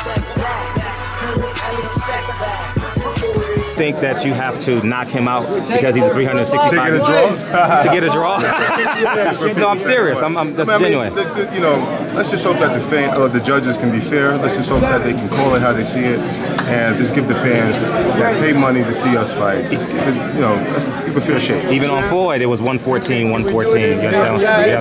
Think that you have to knock him out because he's a 365 to get a draw? To get a draw? No, I'm serious. That's genuine. You know, let's just hope that the judges can be fair. Let's just hope that they can call it how they see it, and just give the fans that pay money to see us fight. Just give it, you know, let's give a fair shake. Even on Floyd, it was 114, 114. You understand?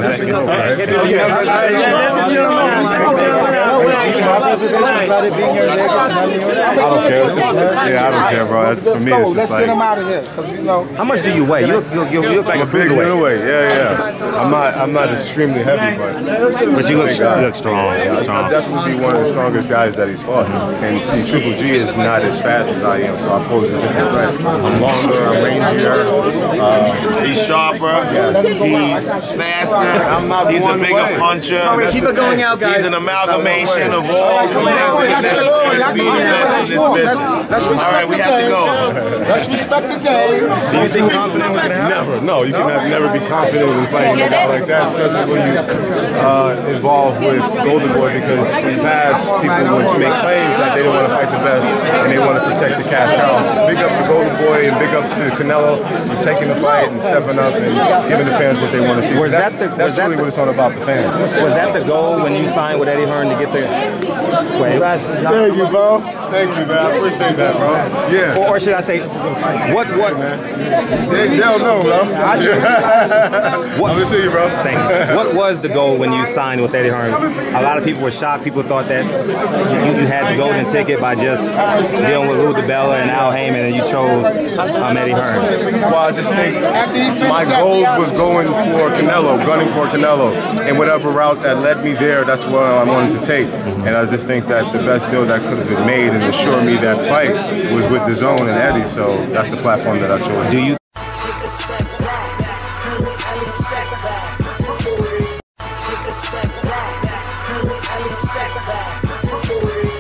I don't care. Yeah, I don't care, bro. For me, it's just like, get him out of here, because you know. How much do you weigh? You look like a big middleweight. Yeah. I'm not extremely heavy, but you look strong. I'll definitely be one of the strongest guys that he's fought. And see, Triple G is not as fast as I am, so I pose a different threat. I'm longer, I'm rangier. He's sharper. He's faster. He's a bigger puncher. Keep it going out, guys. He's an amalgamation of all the things that necessary to be the best in this business. All right, we have to go. Let's respect the game. Do you think confident was going to happen? Never. No, you can never be confident in fighting a guy like that, especially when you involved with Golden Boy, because in the past, people would make claims that they didn't want to fight the best and they want to protect the cash cow. Big ups to Golden Boy and big ups to Canelo for taking the fight and stepping up and giving the fans what they want to see. That's really what it's all about, the fans. Was that the goal when you signed with Eddie Hearn to get the... Thank you, bro. Thank you, man. I appreciate that, bro. Yeah. Or should I say, what, man? They don't know, bro. I'm going to see you, bro. Thank you. What was the goal when you signed with Eddie Hearn? A lot of people were shocked. People thought that you had the golden ticket by just dealing with Lou DiBella and Al Heyman, and you chose Eddie Hearn. Well, I just think my goals was going for Canelo, gunning for Canelo, and whatever route that led me there, that's what I wanted to take. And I just think that the best deal that could have been made and assured me that fight was with DAZN and Eddie, so that's the platform that I chose.